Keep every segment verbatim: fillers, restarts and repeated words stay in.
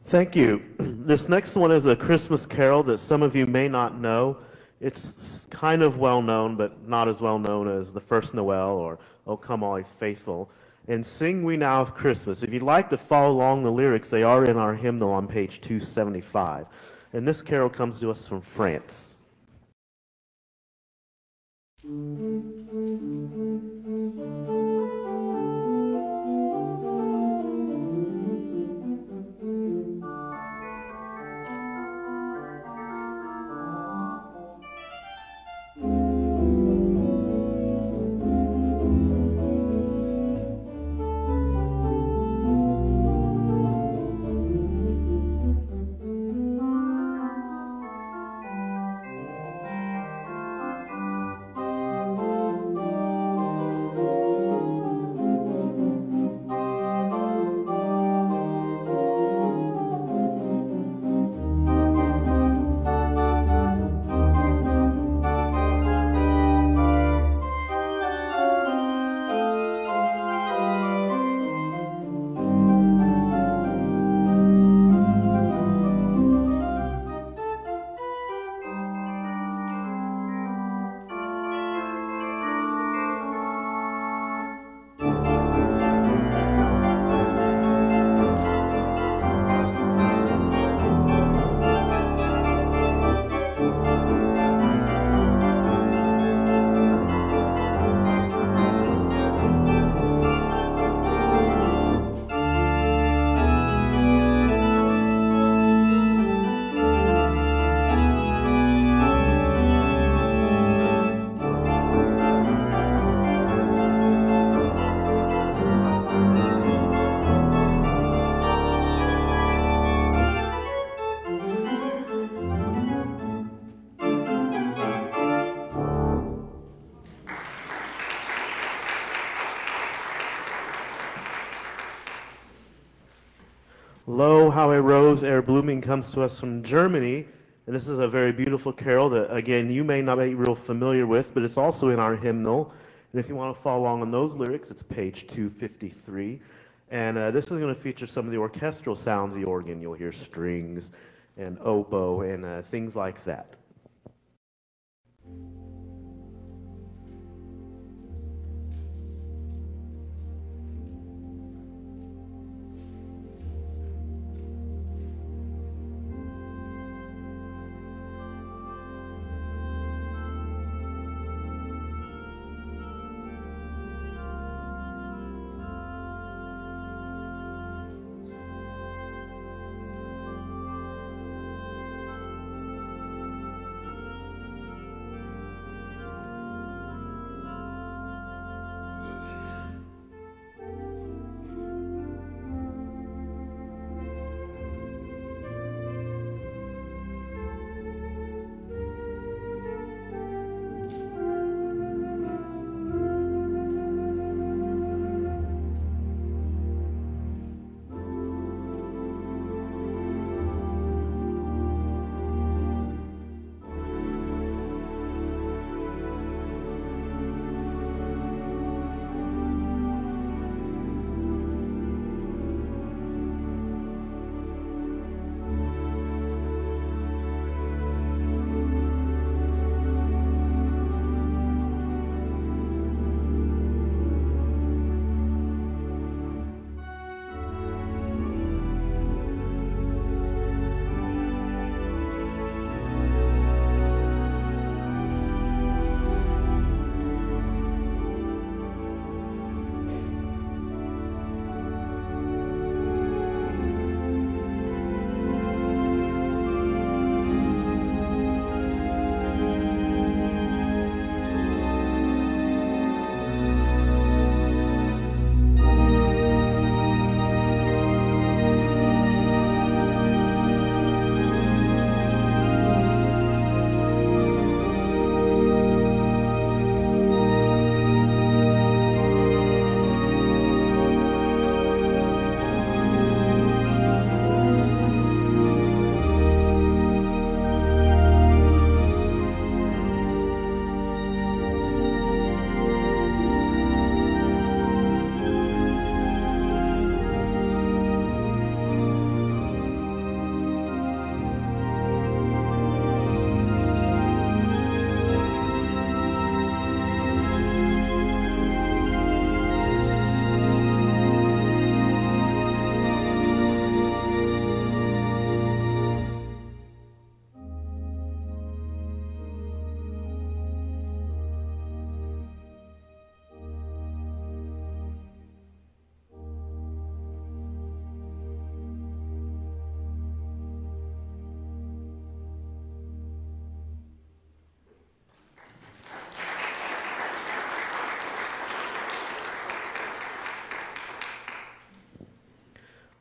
Thank you. This next one is a Christmas carol that some of you may not know. It's kind of well known, but not as well known as the First Noel or O Come All Ye Faithful. And Sing We Now of Christmas. If you'd like to follow along the lyrics, they are in our hymnal on page two seventy-five. And this carol comes to us from France. Lo, how a rose ere blooming comes to us from Germany. And this is a very beautiful carol that, again, you may not be real familiar with, but it's also in our hymnal. And if you want to follow along on those lyrics, it's page two fifty-three. And uh, this is going to feature some of the orchestral sounds of the organ. You'll hear strings and oboe and uh, things like that.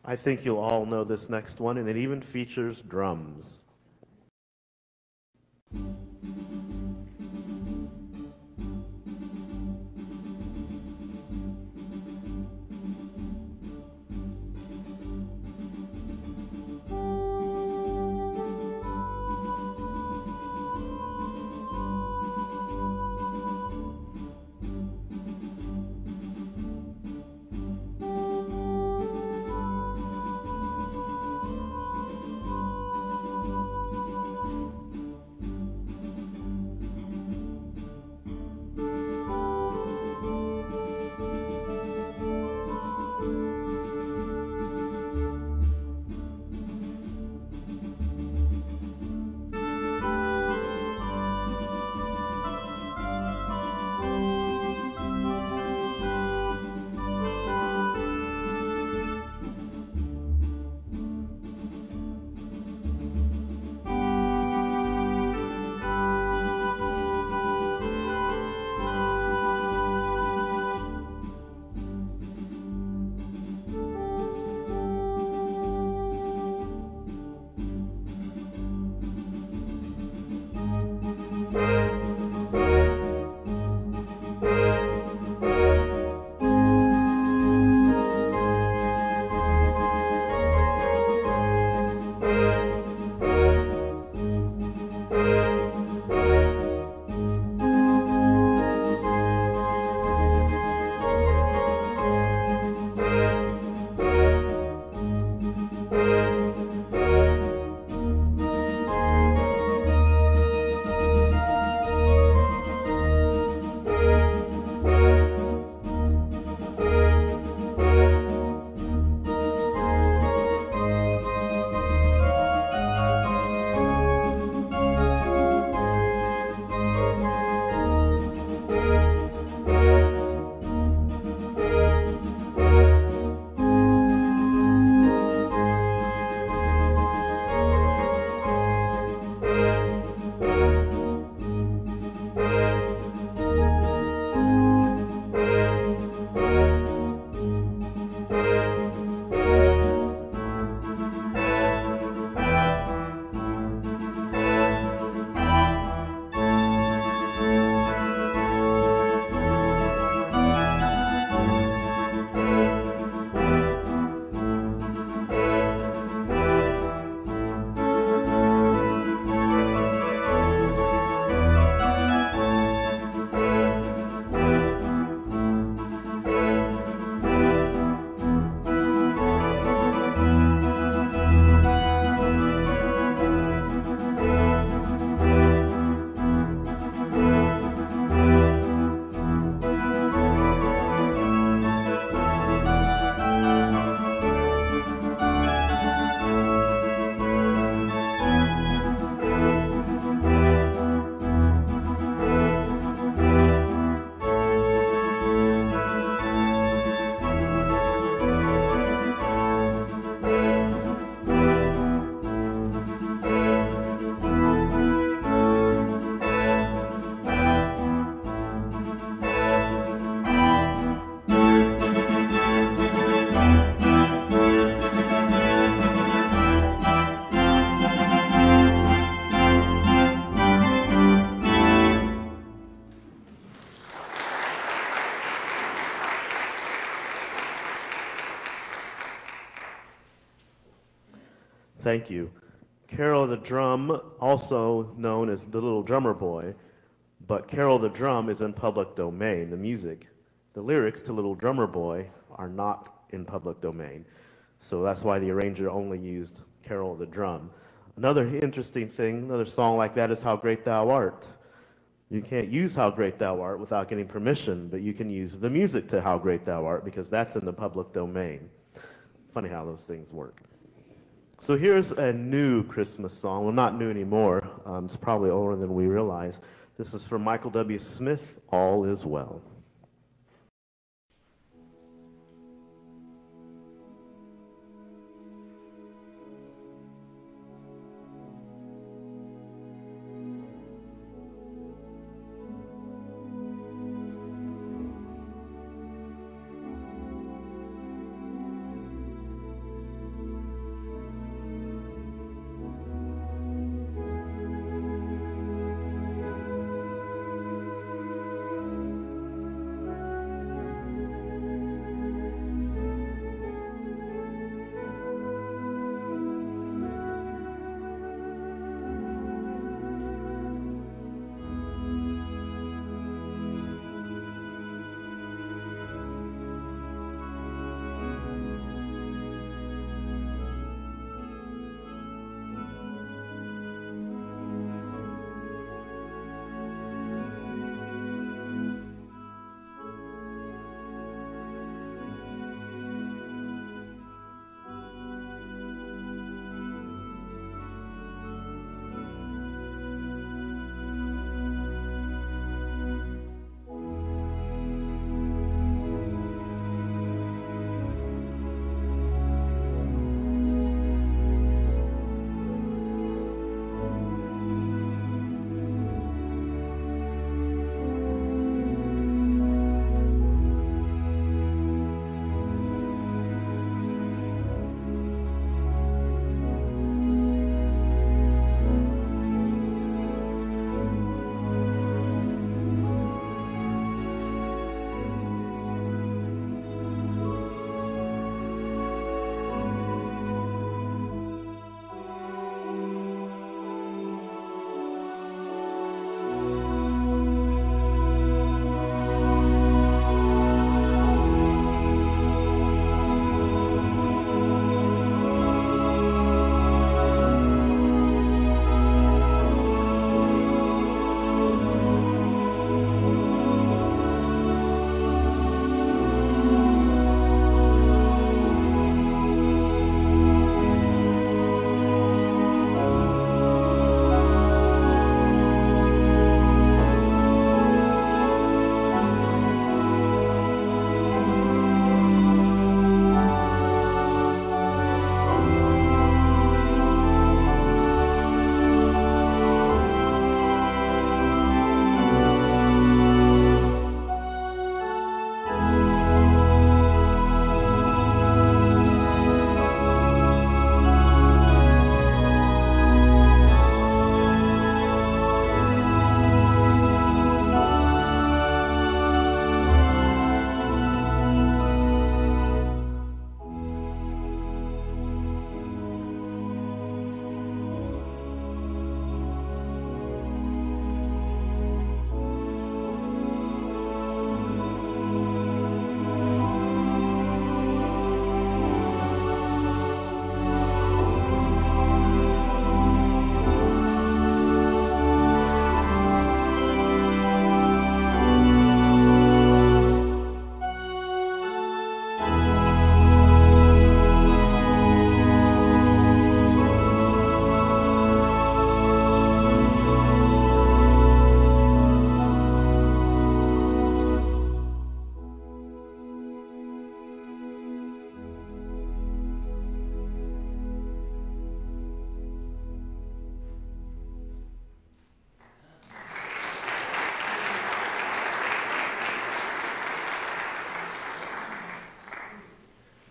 I think you'll all know this next one, and it even features drums. Thank you. Carol the Drum, also known as the Little Drummer Boy, but Carol the Drum is in public domain, the music. The lyrics to Little Drummer Boy are not in public domain, so that's why the arranger only used Carol the Drum. Another interesting thing, another song like that is How Great Thou Art. You can't use How Great Thou Art without getting permission, but you can use the music to How Great Thou Art because that's in the public domain. Funny how those things work. So here's a new Christmas song. Well, not new anymore. Um, it's probably older than we realize. This is from Michael W. Smith, All Is Well.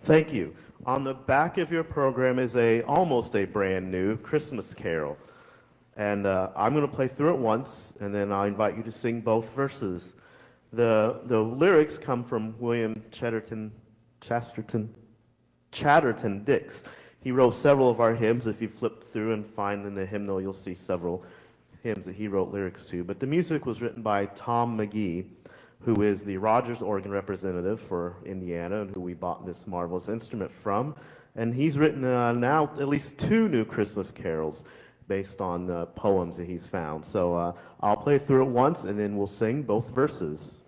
Thank you. On the back of your program is a almost a brand new Christmas carol. And uh, I'm going to play through it once, and then I'll invite you to sing both verses. The, the lyrics come from William Chatterton, Chesterton, Chatterton Dix. He wrote several of our hymns. If you flip through and find in the hymnal, you'll see several hymns that he wrote lyrics to. But the music was written by Tom McGee, who is the Rogers organ representative for Indiana and who we bought this marvelous instrument from. And he's written uh, now at least two new Christmas carols based on uh, poems that he's found. So uh, I'll play through it once and then we'll sing both verses.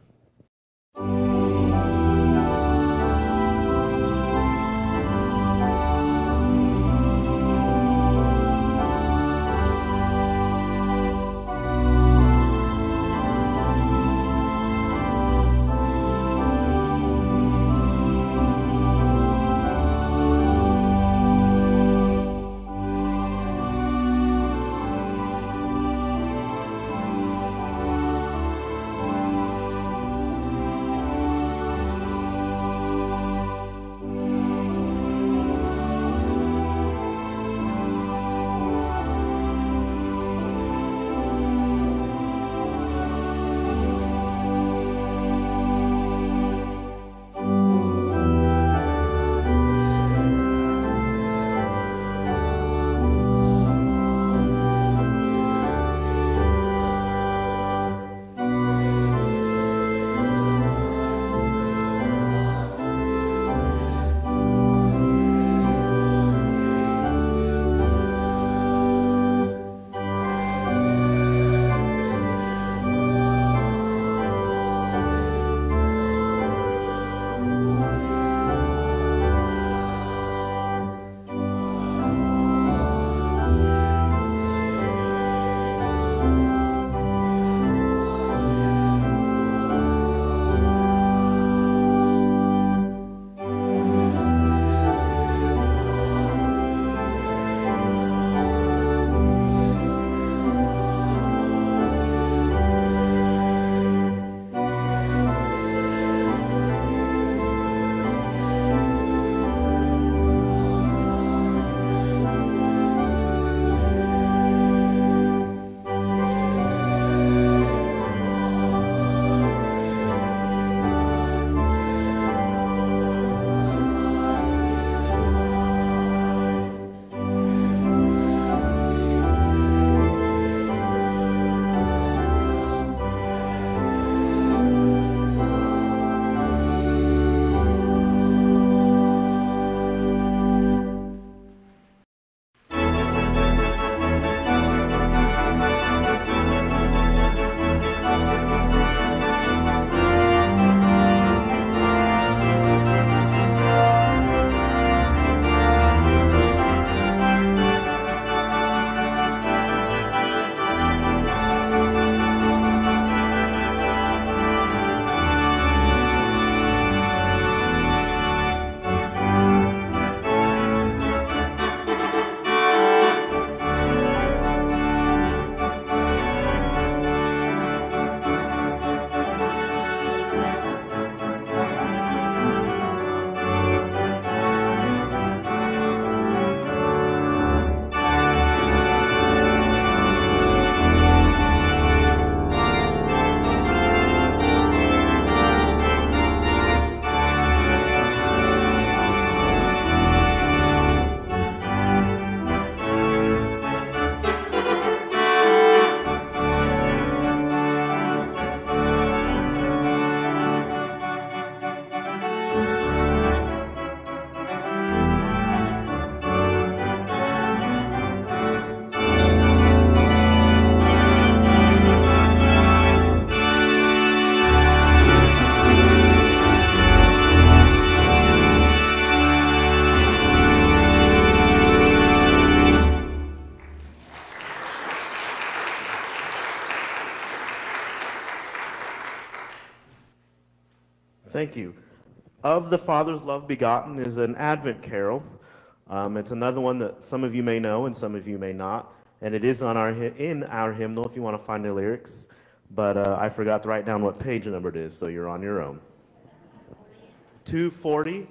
Thank you. Of the Father's Love Begotten is an Advent carol. Um, it's another one that some of you may know and some of you may not. And it is on our in our hymnal if you want to find the lyrics. But uh, I forgot to write down what page number it is, so you're on your own. two forty,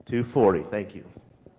two forty, thank you.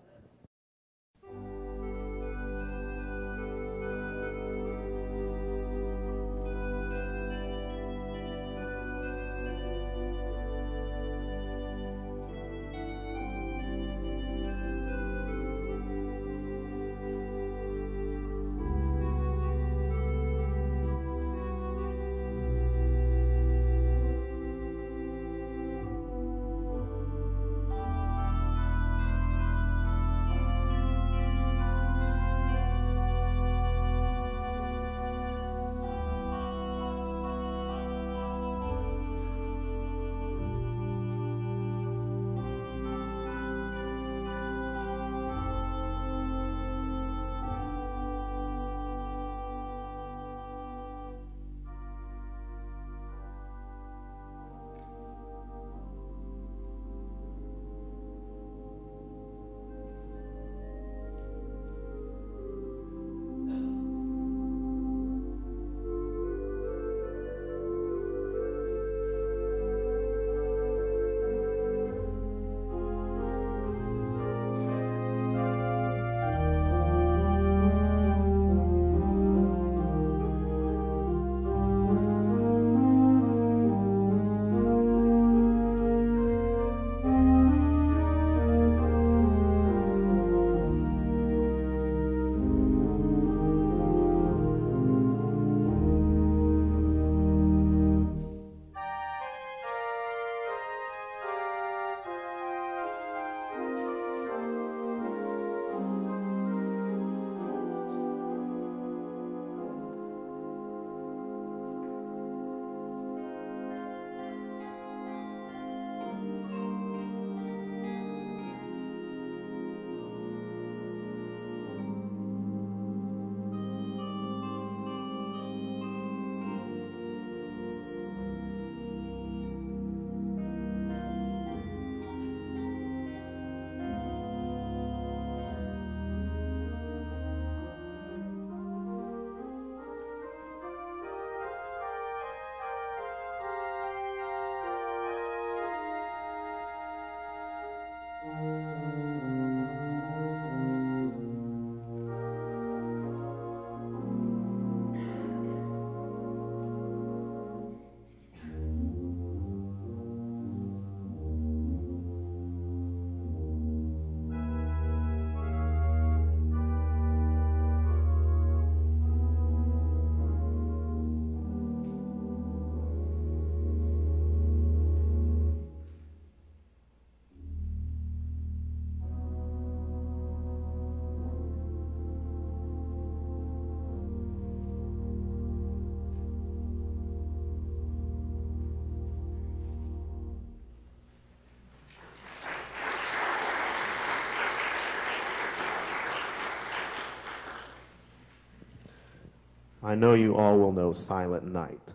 I know you all will know Silent Night,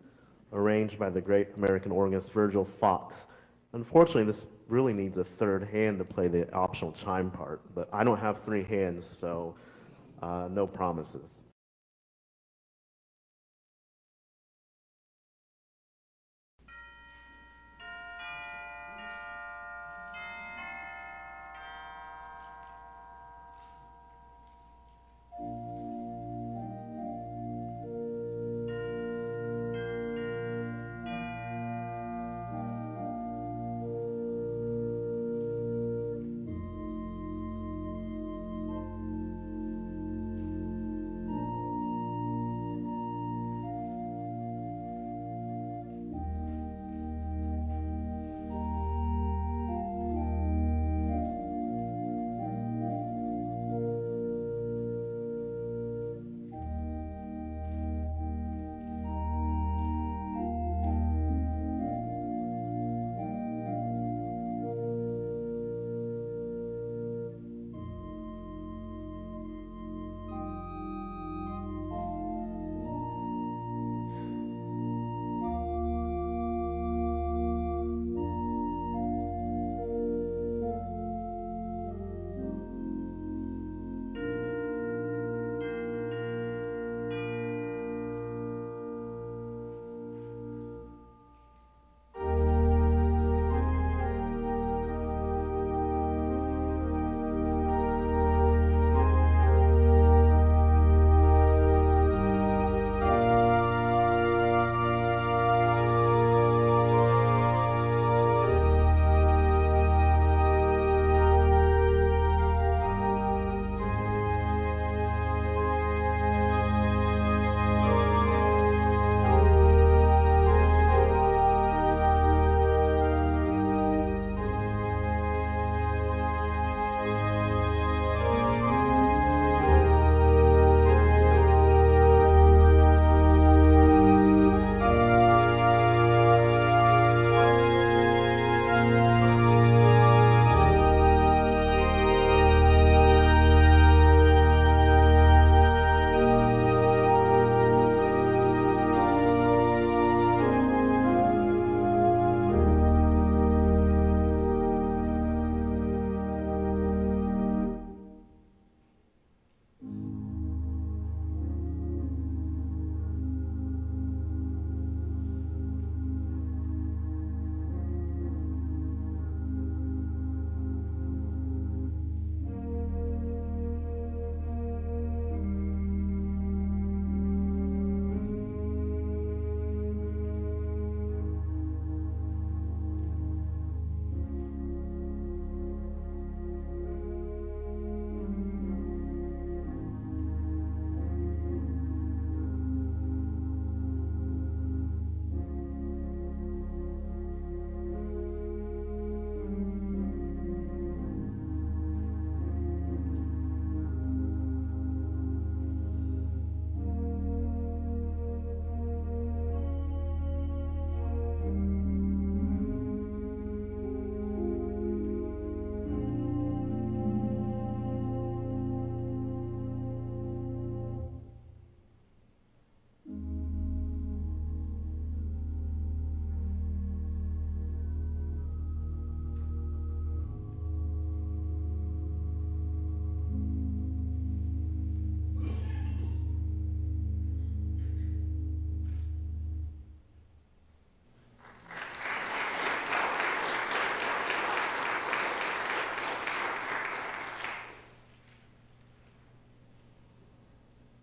arranged by the great American organist Virgil Fox. Unfortunately, this really needs a third hand to play the optional chime part, but I don't have three hands, so uh, no promises.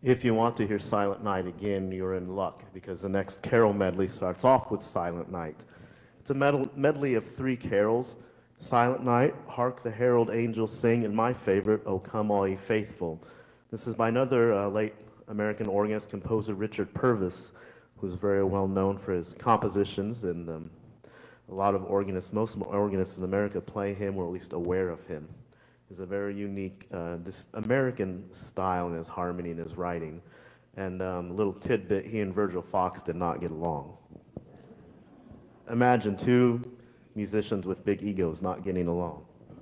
If you want to hear Silent Night again, you're in luck, because the next carol medley starts off with Silent Night. It's a med medley of three carols: Silent Night, Hark the Herald Angels Sing, and my favorite, O Come All Ye Faithful. This is by another uh, late American organist, composer Richard Purvis, who's very well known for his compositions, and um, a lot of organists, most organists in America play him, or at least aware of him. He's a very unique, uh, this American style in his harmony and his writing. And um, a little tidbit, he and Virgil Fox did not get along. Imagine two musicians with big egos not getting along.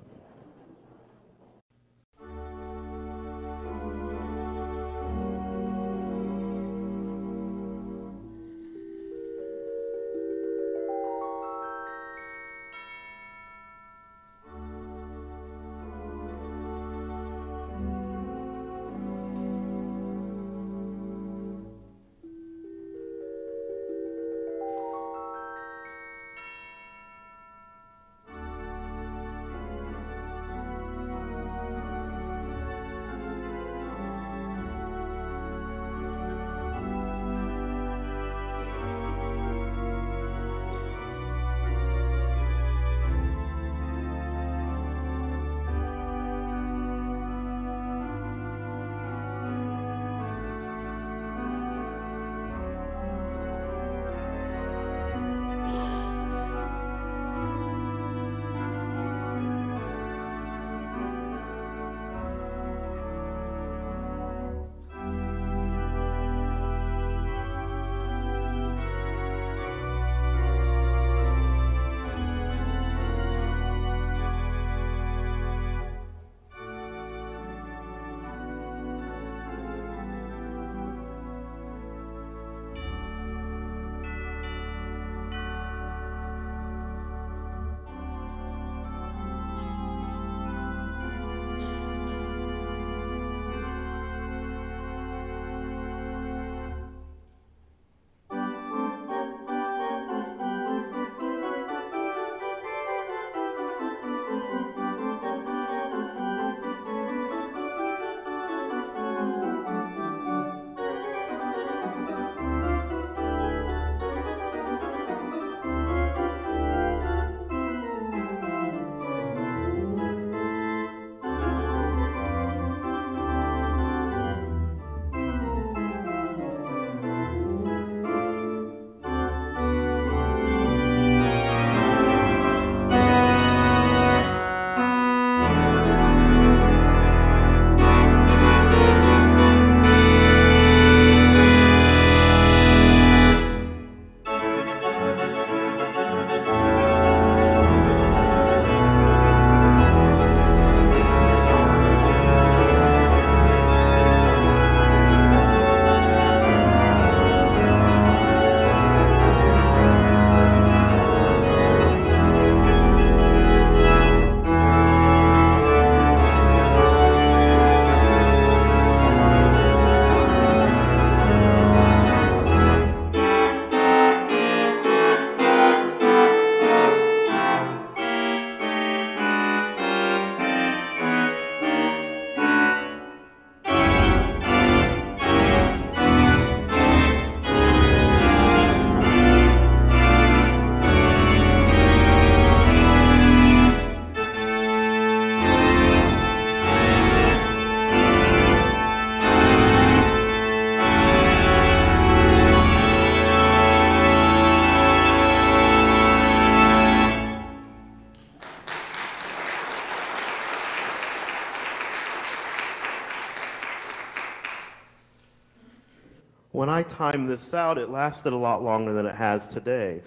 When I timed this out, it lasted a lot longer than it has today.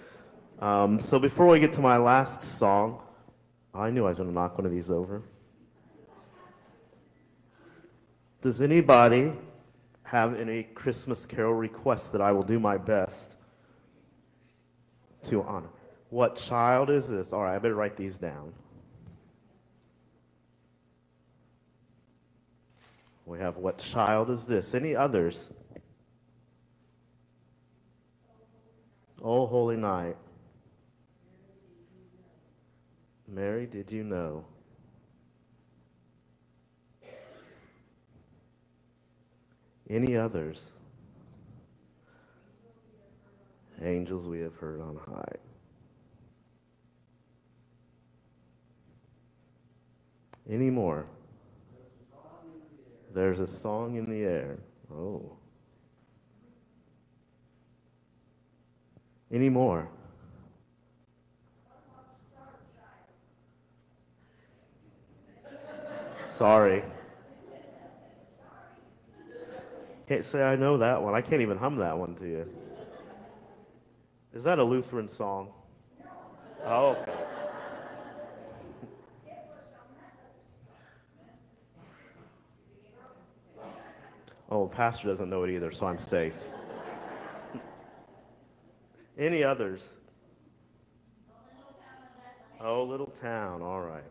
Um, so before we get to my last song, I knew I was going to knock one of these over. Does anybody have any Christmas carol requests that I will do my best to honor? What child is this? All right, I better write these down. We have What Child Is This? Any others? Oh, Holy Night. Mary, did you know? Any others? Angels we have heard on high. Any more? There's a song in the air. Oh. Any more? Sorry. Can't say I know that one. I can't even hum that one to you. Is that a Lutheran song? Oh, okay. Oh, pastor doesn't know it either, so I'm safe. Any others? Oh, little town. All right.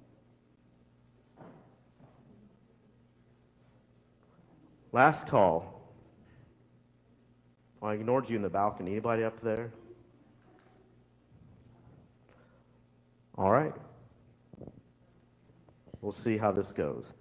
Last call. Oh, I ignored you in the balcony. Anybody up there? All right. We'll see how this goes.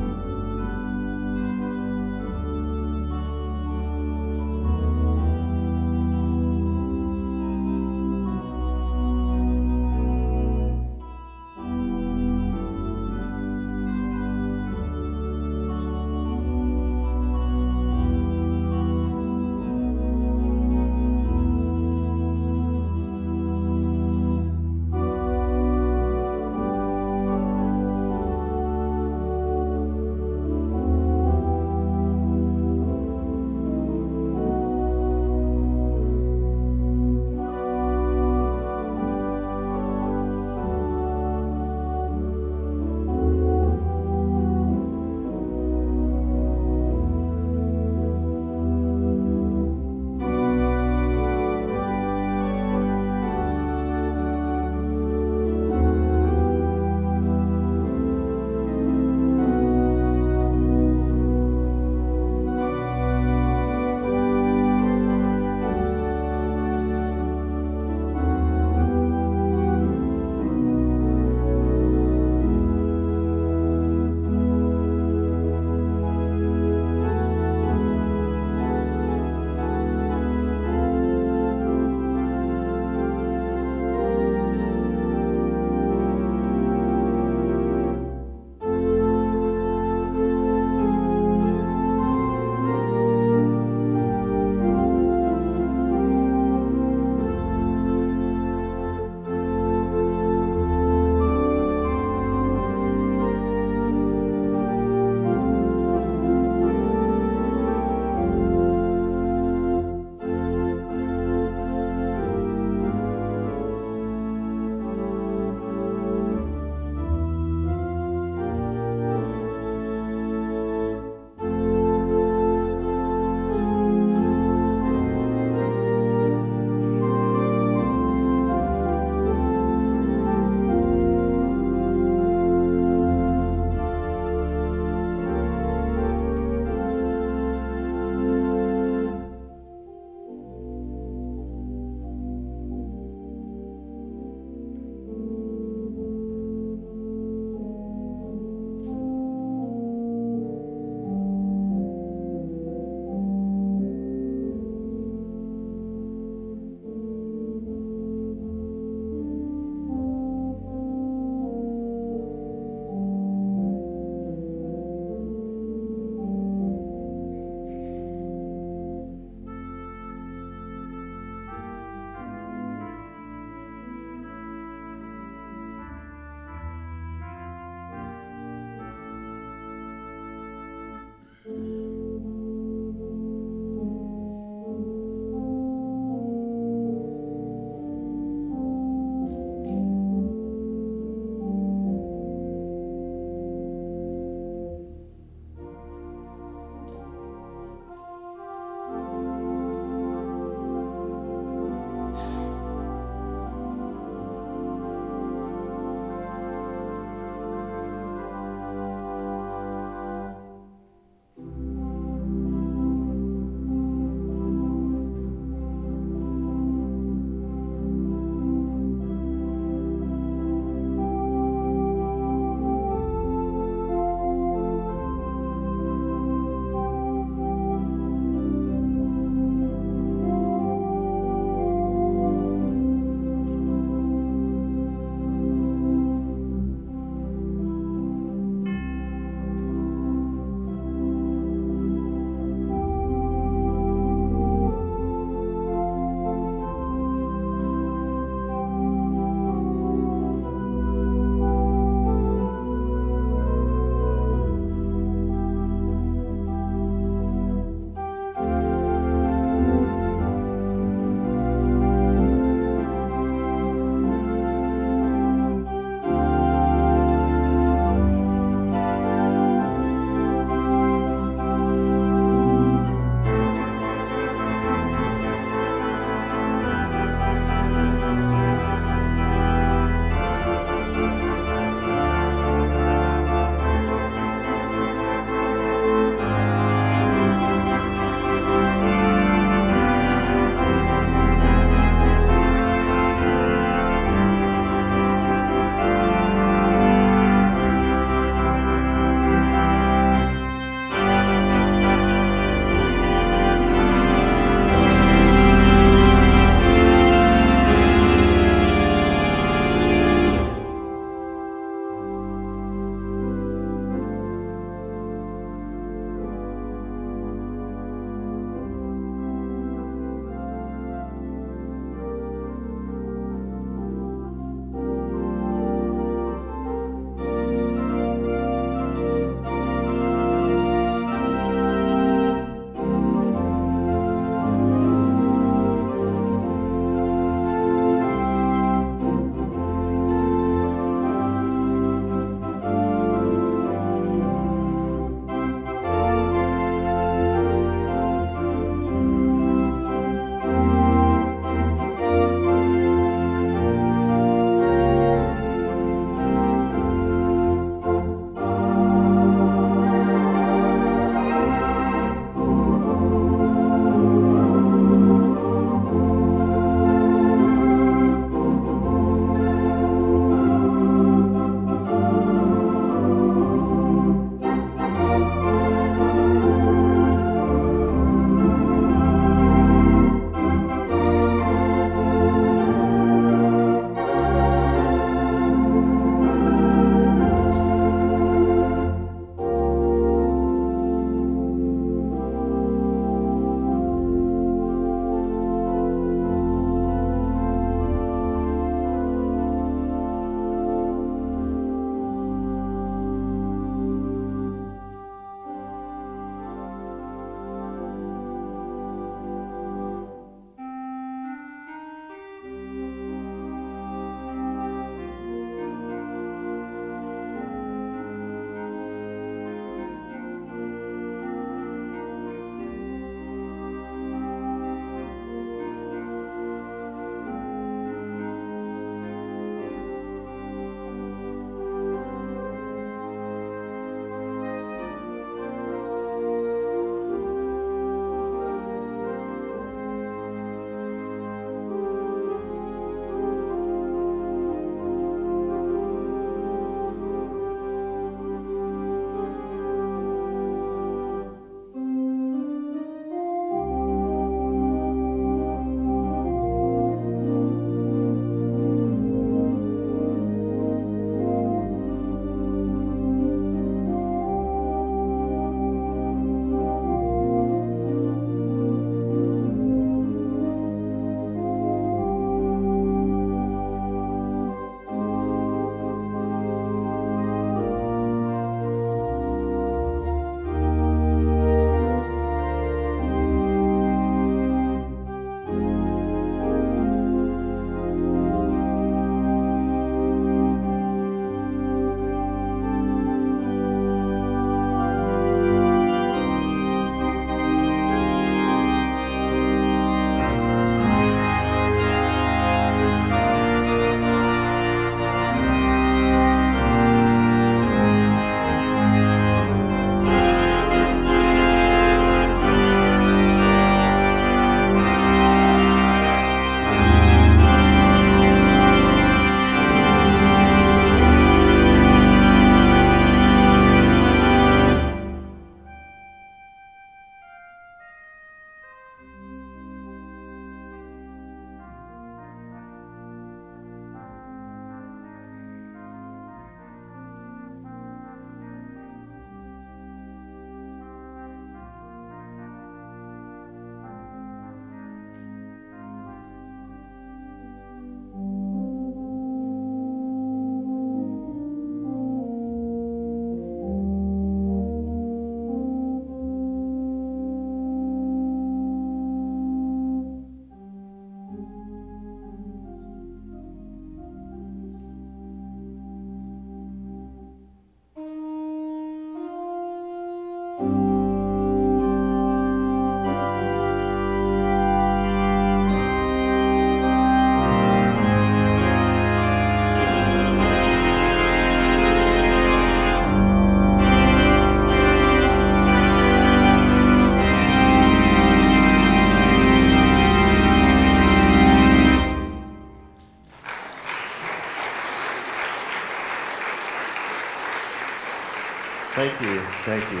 Thank you. Thank you.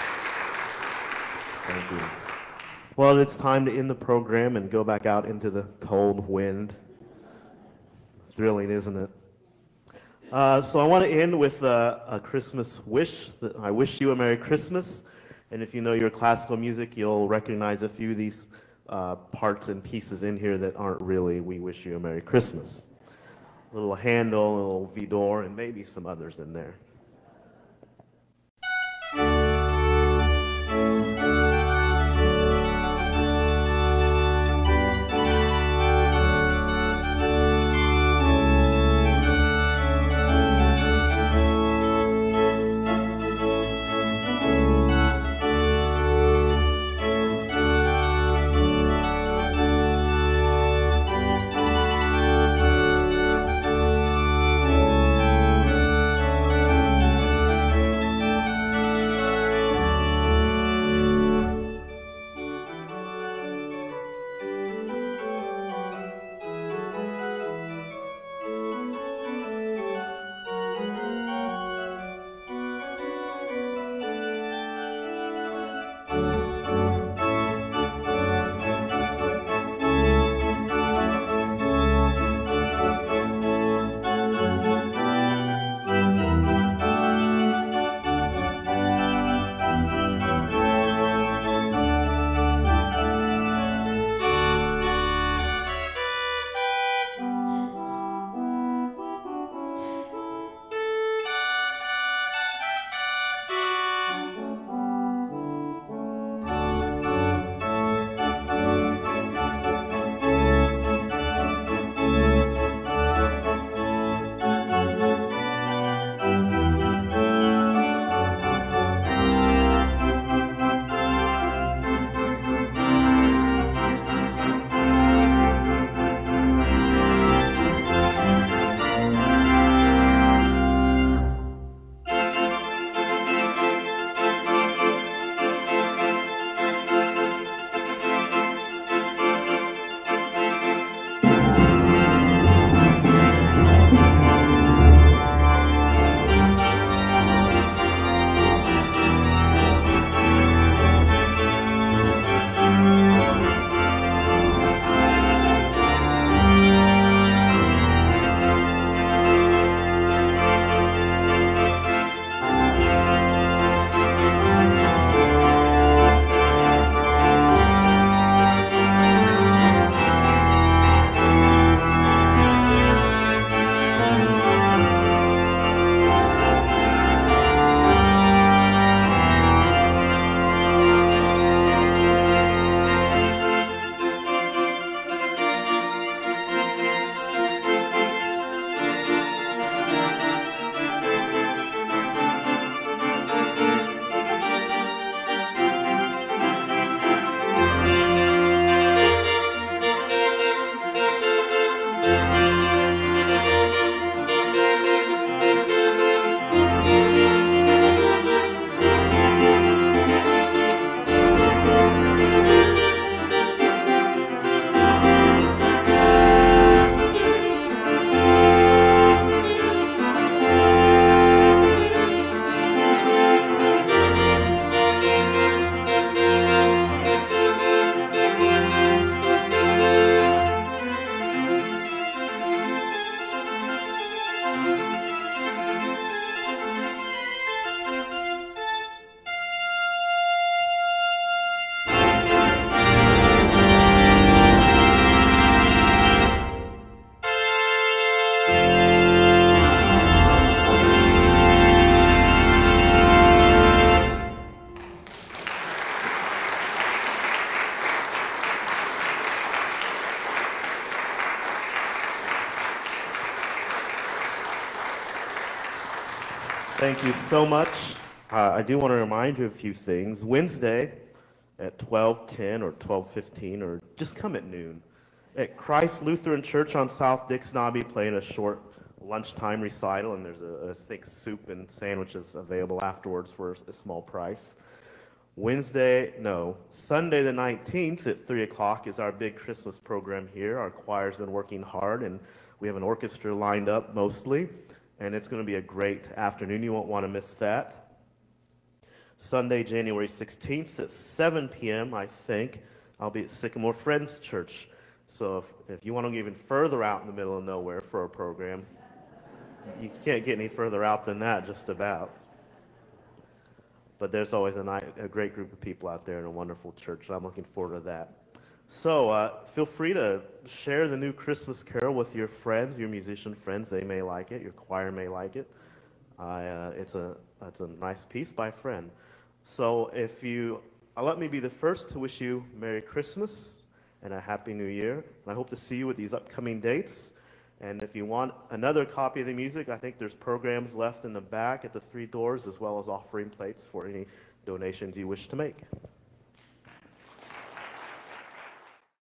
Thank you. Well, it's time to end the program and go back out into the cold wind. Thrilling, isn't it? Uh, so I want to end with a, a Christmas wish. I wish you a Merry Christmas. And if you know your classical music, you'll recognize a few of these uh, parts and pieces in here that aren't really "We Wish You a Merry Christmas." A little Handel, a little Vidor, and maybe some others in there. Thank you so much. Uh, I do want to remind you of a few things. Wednesday at twelve ten or twelve fifteen, or just come at noon. At Christ Lutheran Church on South Dixon, I'll be playing a short lunchtime recital, and there's a, a thick soup and sandwiches available afterwards for a small price. Wednesday, no, Sunday the nineteenth at three o'clock is our big Christmas program here. Our choir's been working hard, and we have an orchestra lined up mostly, and it's going to be a great afternoon. You won't want to miss that. Sunday, January sixteenth at seven p m, I think, I'll be at Sycamore Friends Church. So if, if you want to go even further out in the middle of nowhere for a program, you can't get any further out than that, just about. But there's always a, nice, a great group of people out there and a wonderful church. I'm looking forward to that. So uh, feel free to share the new Christmas carol with your friends, your musician friends. They may like it. Your choir may like it. Uh, it's a it's a nice piece by a friend. So if you uh, let me be the first to wish you Merry Christmas and a Happy New Year. And I hope to see you at these upcoming dates. And if you want another copy of the music, I think there's programs left in the back at the three doors, as well as offering plates for any donations you wish to make.